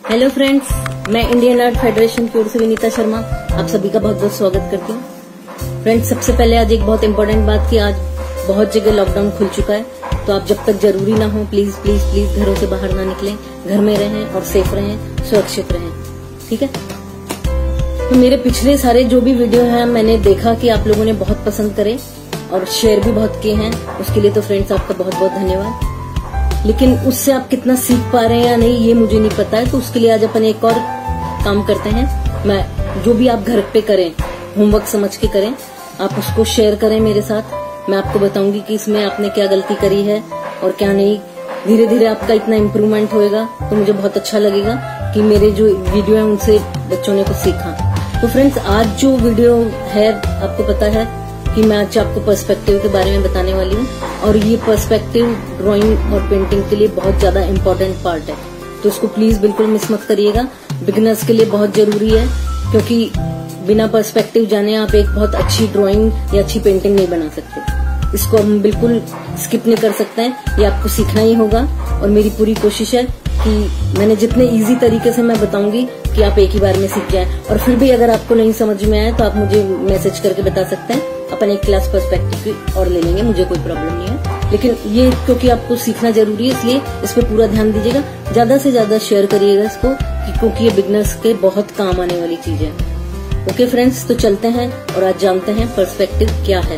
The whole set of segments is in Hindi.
हेलो फ्रेंड्स, मैं इंडियन आर्ट फेडरेशन की ओर से विनीता शर्मा आप सभी का बहुत बहुत स्वागत करती हूँ। फ्रेंड्स, सबसे पहले आज एक बहुत इम्पोर्टेंट बात कि आज बहुत जगह लॉकडाउन खुल चुका है, तो आप जब तक जरूरी ना हो प्लीज प्लीज प्लीज घरों से बाहर ना निकलें, घर में रहें और सेफ रहें, सुरक्षित रहें। ठीक है। तो मेरे पिछले सारे जो भी वीडियो हैं मैंने देखा कि आप लोगों ने बहुत पसंद करे और शेयर भी बहुत किए हैं, उसके लिए तो फ्रेंड्स आपका बहुत बहुत धन्यवाद। लेकिन उससे आप कितना सीख पा रहे हैं या नहीं ये मुझे नहीं पता है, तो उसके लिए आज अपन एक और काम करते हैं। मैं जो भी आप घर पे करें, होमवर्क समझ के करें, आप उसको शेयर करें मेरे साथ। मैं आपको बताऊंगी कि इसमें आपने क्या गलती करी है और क्या नहीं। धीरे धीरे आपका इतना इम्प्रूवमेंट होएगा तो मुझे बहुत अच्छा लगेगा कि मेरे जो वीडियो है उनसे बच्चों ने कुछ सीखा। तो फ्रेंड्स, आज जो वीडियो है आपको पता है कि मैं आज आपको पर्सपेक्टिव के बारे में बताने वाली हूँ, और ये पर्सपेक्टिव ड्राइंग और पेंटिंग के लिए बहुत ज्यादा इम्पोर्टेंट पार्ट है, तो इसको प्लीज बिल्कुल मिस मत करिएगा। बिगिनर्स के लिए बहुत जरूरी है, क्योंकि बिना पर्सपेक्टिव जाने आप एक बहुत अच्छी ड्राइंग या अच्छी पेंटिंग नहीं बना सकते। इसको हम बिल्कुल स्किप नहीं कर सकते हैं, ये आपको सीखना ही होगा। और मेरी पूरी कोशिश है कि मैंने जितने इजी तरीके से मैं बताऊंगी कि आप एक ही बार में सीख जाएं। और फिर भी अगर आपको नहीं समझ में आए तो आप मुझे मैसेज करके बता सकते हैं, अपन एक क्लास पर्सपेक्टिव की और ले लेंगे, मुझे कोई प्रॉब्लम नहीं है। लेकिन ये क्योंकि आपको सीखना जरूरी है, इसलिए इस पे पूरा ध्यान दीजिएगा, ज्यादा से ज्यादा शेयर करिएगा इसको, क्योंकि ये बिगनर्स के बहुत काम आने वाली चीज है। ओके फ्रेंड्स, तो चलते हैं और आज जानते हैं पर्सपेक्टिव क्या है।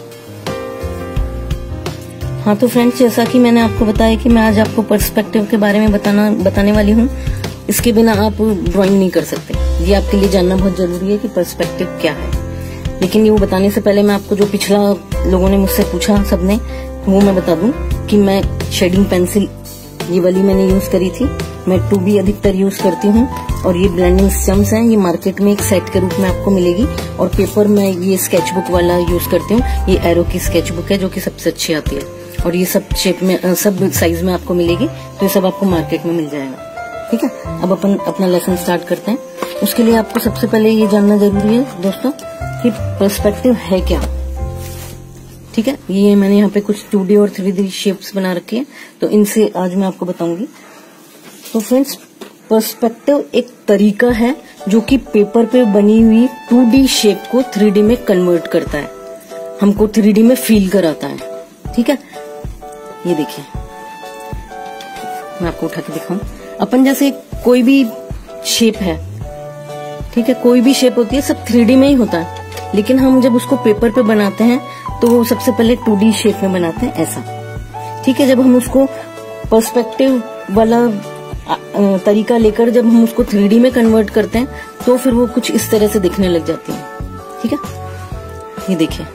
हाँ तो फ्रेंड्स, जैसा कि मैंने आपको बताया कि मैं आज आपको पर्सपेक्टिव के बारे में बताने वाली हूँ। इसके बिना आप ड्राइंग नहीं कर सकते, ये आपके लिए जानना बहुत जरूरी है कि पर्सपेक्टिव क्या है। लेकिन ये वो बताने से पहले मैं आपको जो पिछला लोगों ने मुझसे पूछा सबने, वो मैं बता दूं कि मैं शेडिंग पेंसिल ये वाली मैंने यूज करी थी। मैं 2B अधिकतर यूज करती हूँ, और ये ब्लेंडिंग स्टम्स हैं, ये मार्केट में एक सेट के रूप में आपको मिलेगी। और पेपर में ये स्केचबुक वाला यूज करती हूँ, ये एरो की स्केचबुक है जो कि सबसे अच्छी आती है, और ये सब शेप में सब साइज में आपको मिलेगी, तो ये सब आपको मार्केट में मिल जाएगा। ठीक है। अब अपन अपना लेसन स्टार्ट करते हैं। उसके लिए आपको सबसे पहले ये जानना जरूरी है दोस्तों कि पर्सपेक्टिव है क्या। ठीक है। ये मैंने यहाँ पे कुछ 2D और 3D शेप्स बना रखी है, तो इनसे आज मैं आपको बताऊंगी। तो फ्रेंड्स, पर्सपेक्टिव एक तरीका है जो कि पेपर पे बनी हुई 2D शेप को 3D में कन्वर्ट करता है, हमको 3D में फील कराता है। ठीक है। ये देखिए, मैं आपको उठा के दिखाऊं। अपन जैसे कोई भी शेप है, ठीक है, कोई भी शेप होती है, सब 3D में ही होता है, लेकिन हम जब उसको पेपर पे बनाते हैं तो वो सबसे पहले 2D शेप में बनाते हैं, ऐसा। ठीक है। जब हम उसको पर्सपेक्टिव वाला तरीका लेकर जब हम उसको 3D में कन्वर्ट करते हैं तो फिर वो कुछ इस तरह से दिखने लग जाती है। ठीक है। ये देखिए,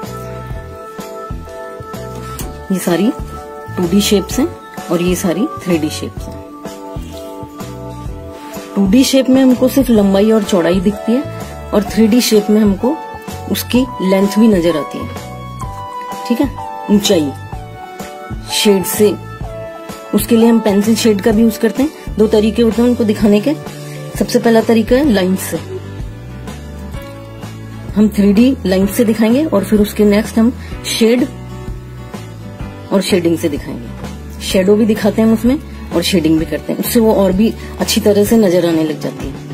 ये सारी 2D शेप्स हैं और ये सारी 3D शेप्स हैं। 2D शेप में हमको सिर्फ लंबाई और चौड़ाई दिखती है, और 3D शेप में हमको उसकी लेंथ भी नजर आती है। ठीक है। ऊंचाई शेड से, उसके लिए हम पेंसिल शेड का भी यूज करते हैं। 2 तरीके होते हैं उनको दिखाने के। सबसे पहला तरीका है लाइन से, हम 3D लाइन से दिखाएंगे, और फिर उसके नेक्स्ट हम शेड और शेडिंग से दिखाएंगे। शेडो भी दिखाते हैं उसमें और शेडिंग भी करते हैं, उससे वो और भी अच्छी तरह से नजर आने लग जाती है।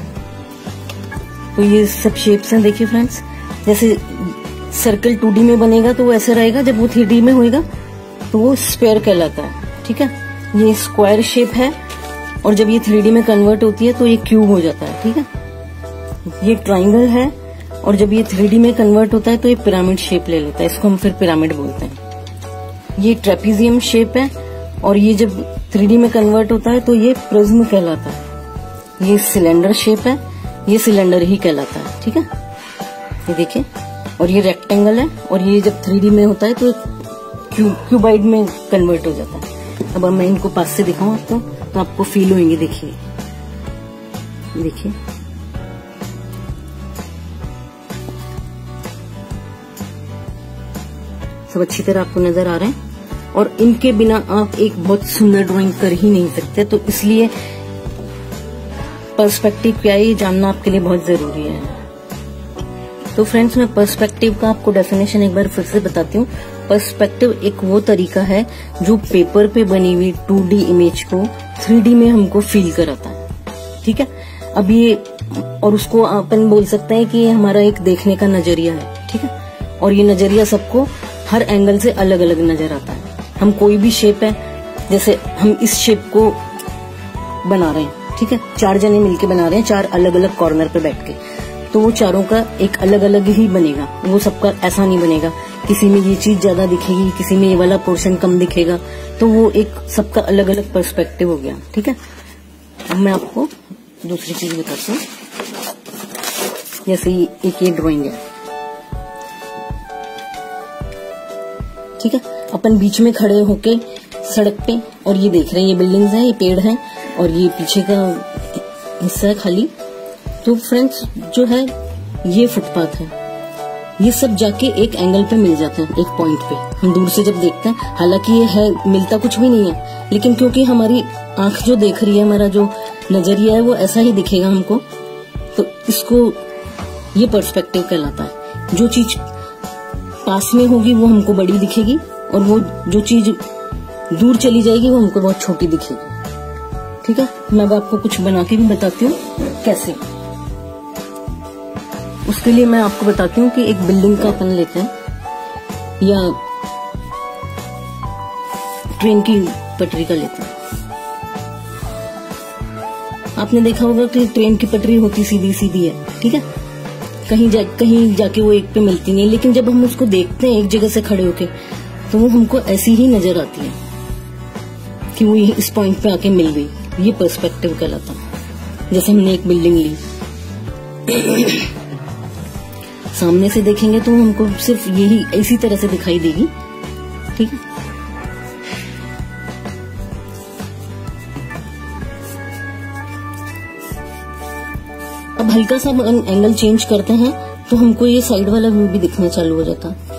तो ये सब शेप्स हैं। देखिए फ्रेंड्स, जैसे सर्कल 2D में बनेगा तो वो ऐसे रहेगा, जब वो 3D में होएगा तो वो स्क्वायर कहलाता है। ठीक है। ये स्क्वायर शेप है, और जब ये 3D में कन्वर्ट होती है तो ये क्यूब हो जाता है। ठीक है। ये ट्राइंगल है, और जब ये 3D में कन्वर्ट होता है तो ये पिरामिड शेप ले लेता है, इसको हम फिर पिरामिड बोलते हैं। ये ट्रेपीजियम शेप है, और ये जब 3D में कन्वर्ट होता है तो ये प्रिज्म कहलाता है। ये सिलेंडर शेप है, ये सिलेंडर ही कहलाता है। ठीक है। ये देखिए, और ये रेक्टेंगल है, और ये जब 3D में होता है तो क्यूबाइड में कन्वर्ट हो जाता है। अब मैं इनको पास से दिखाऊं आपको तो आपको फील होंगे। देखिए देखिए, सब अच्छी तरह आपको नजर आ रहे हैं, और इनके बिना आप एक बहुत सुंदर ड्राइंग कर ही नहीं सकते। तो इसलिए पर्सपेक्टिव क्या है ये जानना आपके लिए बहुत जरूरी है। तो फ्रेंड्स, मैं पर्सपेक्टिव का आपको डेफिनेशन एक बार फिर से बताती हूँ। पर्सपेक्टिव एक वो तरीका है जो पेपर पे बनी हुई 2D इमेज को 3D में हमको फील कराता है। ठीक है। अब ये और उसको अपन बोल सकते हैं कि ये हमारा एक देखने का नजरिया है, ठीक है। और ये नजरिया सबको हर एंगल से अलग अलग नजर आता है। हम कोई भी शेप है, जैसे हम इस शेप को बना रहे हैं, ठीक है, 4 जने मिलके बना रहे हैं 4 अलग अलग कॉर्नर पे बैठ के, तो वो चारों का एक अलग अलग ही बनेगा, वो सबका ऐसा नहीं बनेगा। किसी में ये चीज ज्यादा दिखेगी, किसी में ये वाला पोर्शन कम दिखेगा, तो वो एक सबका अलग अलग पर्सपेक्टिव हो गया, ठीक है। अब मैं आपको दूसरी चीज बताती हूँ। जैसे एक ये ड्राइंग है, ठीक है। अपन बीच में खड़े होके सड़क पे और ये देख रहे हैं, ये बिल्डिंग्स हैं, ये पेड़ हैं और ये पीछे का हिस्सा है खाली। तो फ्रेंड्स जो है ये फुटपाथ है, ये सब जाके एक एंगल पे मिल जाते हैं, एक पॉइंट पे हम दूर से जब देखते हैं। हालांकि ये है मिलता कुछ भी नहीं है, लेकिन क्योंकि हमारी आंख जो देख रही है, हमारा जो नजरिया है वो ऐसा ही दिखेगा हमको, तो इसको ये पर्सपेक्टिव कहलाता है। जो चीज पास में होगी वो हमको बड़ी दिखेगी और वो जो चीज दूर चली जाएगी वो हमको बहुत छोटी दिखेगी, ठीक है। मैं अब आपको कुछ बना के भी बताती हूँ कैसे। उसके लिए मैं आपको बताती हूँ कि एक बिल्डिंग का अपन लेते हैं या ट्रेन की पटरी का लेते हैं। आपने देखा होगा कि ट्रेन की पटरी होती सीधी सीधी है, ठीक है, कहीं जाके वो एक पे मिलती नहीं, लेकिन जब हम उसको देखते हैं एक जगह से खड़े होके, तो वो हमको ऐसी ही नजर आती है कि वो इस पॉइंट पे आके मिल गई। ये पर्सपेक्टिव कहलाता है। जैसे हमने एक बिल्डिंग ली, सामने से देखेंगे तो हमको सिर्फ यही इसी तरह से दिखाई देगी, ठीक है। अब हल्का सा एंगल चेंज करते हैं तो हमको ये साइड वाला व्यू भी दिखना चालू हो जाता है,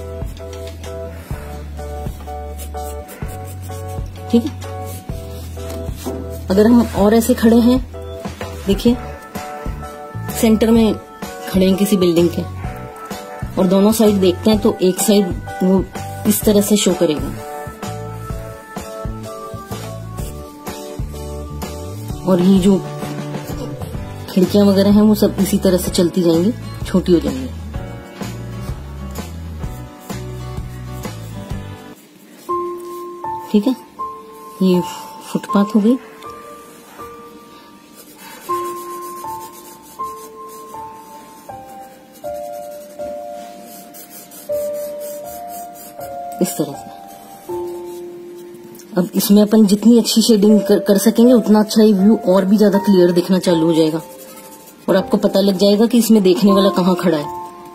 ठीक है। अगर हम और ऐसे खड़े हैं, देखिए सेंटर में खड़े हैं किसी बिल्डिंग के और दोनों साइड देखते हैं, तो एक साइड वो इस तरह से शो करेगा और ये जो खिड़कियां वगैरह हैं वो सब इसी तरह से चलती जाएंगी, छोटी हो जाएंगी, ठीक है। ये फुटपाथ हो गई। इस तरह से अब इसमें अपन जितनी अच्छी शेडिंग कर सकेंगे उतना अच्छा ये व्यू और भी ज्यादा क्लियर दिखना चालू हो जाएगा और आपको पता लग जाएगा कि इसमें देखने वाला कहाँ खड़ा है।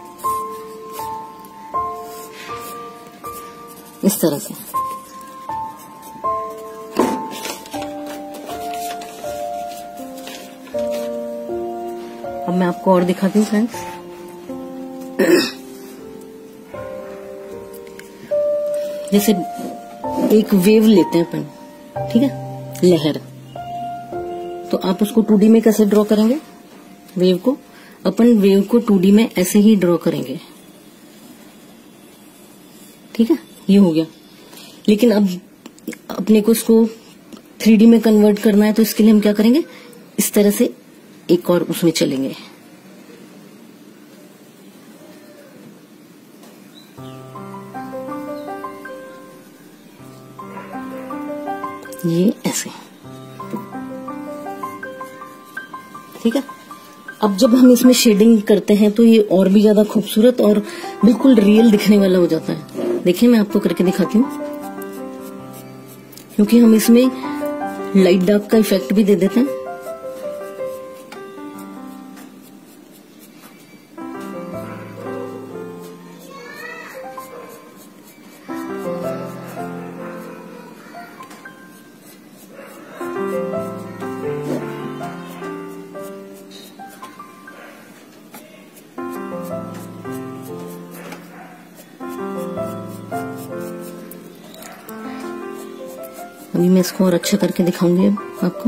इस तरह से अब मैं आपको और दिखाती हूँ फ्रेंड्स। जैसे एक वेव लेते हैं अपन, ठीक है, लहर, तो आप उसको 2D में कैसे ड्रॉ करेंगे? वेव को अपन 2D में ऐसे ही ड्रॉ करेंगे, ठीक है, ये हो गया। लेकिन अब अपने को इसको 3D में कन्वर्ट करना है, तो इसके लिए हम क्या करेंगे, इस तरह से एक और उसमें चलेंगे। ये ऐसे, ठीक है। अब जब हम इसमें शेडिंग करते हैं तो ये और भी ज्यादा खूबसूरत और बिल्कुल रियल दिखने वाला हो जाता है। देखिए मैं आपको करके दिखाती हूँ, क्योंकि हम इसमें लाइट डार्क का इफेक्ट भी दे देते हैं। अभी मैं इसको और अच्छा करके दिखाऊंगी आपको।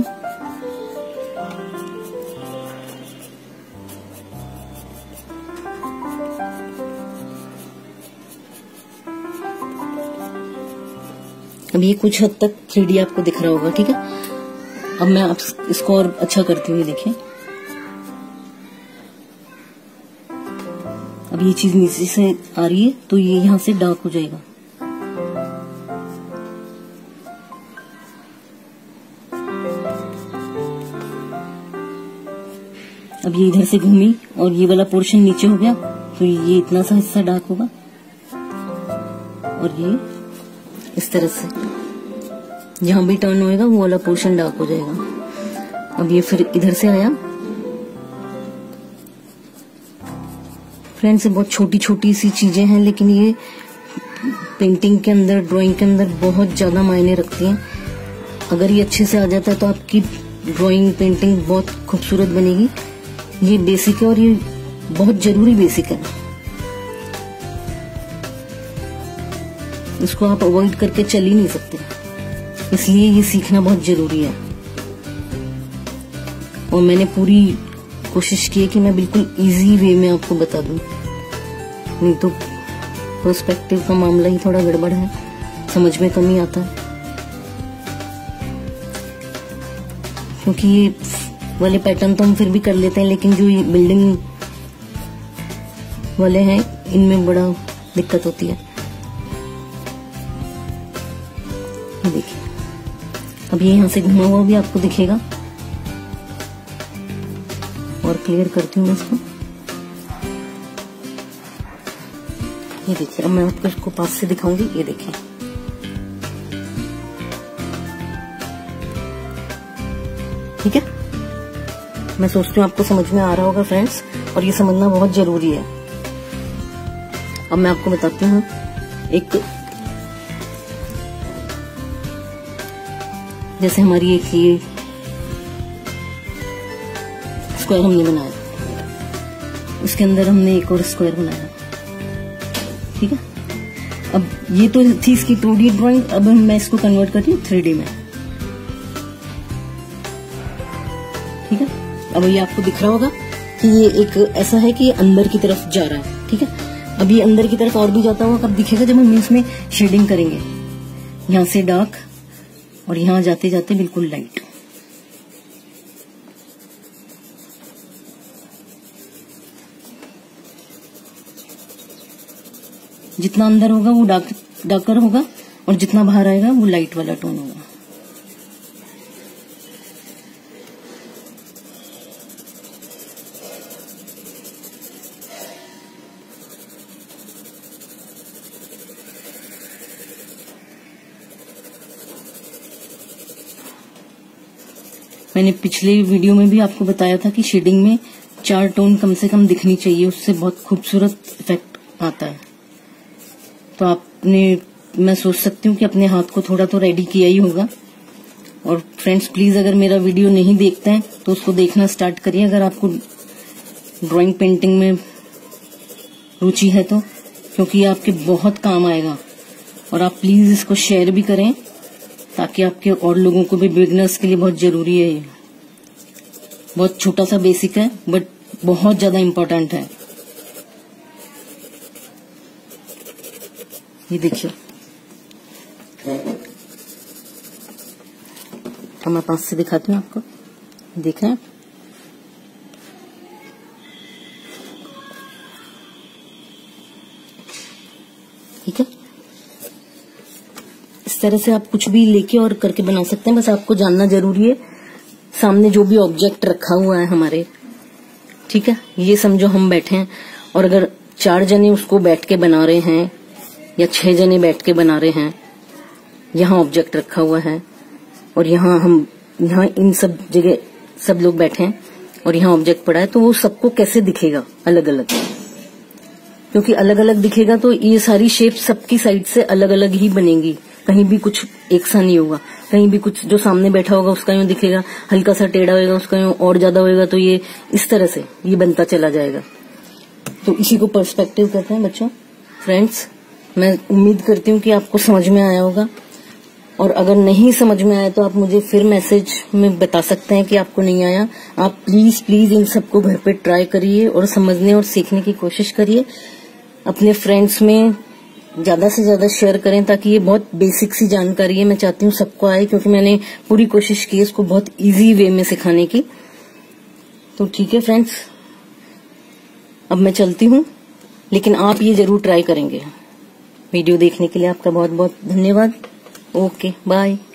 अब ये कुछ हद तक 3D आपको दिख रहा होगा, ठीक है। अब मैं आप इसको और अच्छा करती हूँ, देखिए अब ये चीज नीचे से आ रही है तो ये यहाँ से डार्क हो जाएगा। अब ये इधर से घूमी और ये वाला पोर्शन नीचे हो गया तो ये इतना सा हिस्सा डार्क होगा और ये इस तरह से जहां भी टर्न होएगा वो वाला पोर्शन डार्क हो जाएगा। अब ये फिर इधर से आया। फ्रेंड्स, बहुत छोटी छोटी सी चीजें हैं लेकिन ये पेंटिंग के अंदर, ड्राइंग के अंदर बहुत ज्यादा मायने रखती हैं। अगर ये अच्छे से आ जाता है तो आपकी ड्राइंग, पेंटिंग बहुत खूबसूरत बनेगी। ये बेसिक है और ये बहुत जरूरी बेसिक है, इसको आप अवॉइड करके चल ही नहीं सकते, इसलिए ये सीखना बहुत जरूरी है। और मैंने पूरी कोशिश की है कि मैं बिल्कुल इजी वे में आपको बता दूं, नहीं तो पर्सपेक्टिव का मामला ही थोड़ा गड़बड़ है, समझ में कम ही आता है। क्योंकि ये वाले पैटर्न तो हम फिर भी कर लेते हैं, लेकिन जो ये बिल्डिंग वाले हैं इनमें बड़ा दिक्कत होती है। देखिए अब ये यहाँ से घुमा हुआ भी आपको दिखेगा और क्लियर करती हूँ मैं इसको। ये देखिए, अब मैं आपको इसको पास से दिखाऊंगी। ये देखिए, ठीक है। मैं सोचती हूँ आपको समझ में आ रहा होगा फ्रेंड्स, और ये समझना बहुत जरूरी है। अब मैं आपको बताती हूँ, एक जैसे हमारी एक ये स्क्वायर हमने बनाया, उसके अंदर हमने एक और स्क्वायर बनाया, ठीक है। अब ये तो थी इसकी 2D ड्राइंग, अब मैं इसको कन्वर्ट करती हूँ 3D में, ठीक है। अब ये आपको दिख रहा होगा कि ये एक ऐसा है कि ये अंदर की तरफ जा रहा है, ठीक है। अब ये अंदर की तरफ और भी जाता हुआ कब दिखेगा, जब हम इसमें शेडिंग करेंगे, यहां से डार्क और यहां जाते जाते बिल्कुल लाइट। जितना अंदर होगा वो डार्कर होगा और जितना बाहर आएगा वो लाइट वाला टोन होगा। मैंने पिछले वीडियो में भी आपको बताया था कि शेडिंग में 4 टोन कम से कम दिखनी चाहिए, उससे बहुत खूबसूरत इफेक्ट आता है। तो आपने, मैं सोच सकती हूँ कि अपने हाथ को थोड़ा तो रेडी किया ही होगा। और फ्रेंड्स प्लीज, अगर मेरा वीडियो नहीं देखते हैं तो उसको देखना स्टार्ट करिए, अगर आपको ड्राइंग पेंटिंग में रुचि है तो, क्योंकि ये आपके बहुत काम आएगा। और आप प्लीज इसको शेयर भी करें ताकि आपके और लोगों को भी, बिगिनर्स के लिए बहुत जरूरी है। ये बहुत छोटा सा बेसिक है बट बहुत ज्यादा इम्पोर्टेंट है। ये देखिए, तो मैं पास से दिखाती हूँ आपको, देख रहे हैं, ठीक है। इस तरह से आप कुछ भी लेके और करके बना सकते हैं, बस आपको जानना जरूरी है सामने जो भी ऑब्जेक्ट रखा हुआ है हमारे, ठीक है। ये समझो हम बैठे हैं और अगर 4 जने उसको बैठ के बना रहे हैं या 6 जने बैठ के बना रहे हैं, यहाँ ऑब्जेक्ट रखा हुआ है और यहाँ इन सब जगह सब लोग बैठे हैं और यहाँ ऑब्जेक्ट पड़ा है, तो वो सबको कैसे दिखेगा अलग अलग, क्योंकि अलग अलग दिखेगा तो ये सारी शेप सबकी साइड से अलग अलग ही बनेंगी, कहीं भी कुछ एक सा नहीं होगा। कहीं भी कुछ जो सामने बैठा होगा उसका यूं दिखेगा, हल्का सा टेढ़ा होगा उसका यूं और ज्यादा होगा, तो ये इस तरह से ये बनता चला जाएगा। तो इसी को पर्सपेक्टिव कहते हैं बच्चों। फ्रेंड्स, मैं उम्मीद करती हूँ कि आपको समझ में आया होगा, और अगर नहीं समझ में आया तो आप मुझे फिर मैसेज में बता सकते हैं कि आपको नहीं आया। आप प्लीज प्लीज इन सबको घर पे ट्राई करिए और समझने और सीखने की कोशिश करिए। अपने फ्रेंड्स में ज्यादा से ज्यादा शेयर करें, ताकि ये बहुत बेसिक सी जानकारी है, मैं चाहती हूँ सबको आए, क्योंकि मैंने पूरी कोशिश की इसको बहुत इजी वे में सिखाने की। तो ठीक है फ्रेंड्स, अब मैं चलती हूँ, लेकिन आप ये जरूर ट्राई करेंगे। वीडियो देखने के लिए आपका बहुत बहुत धन्यवाद। Okay, bye.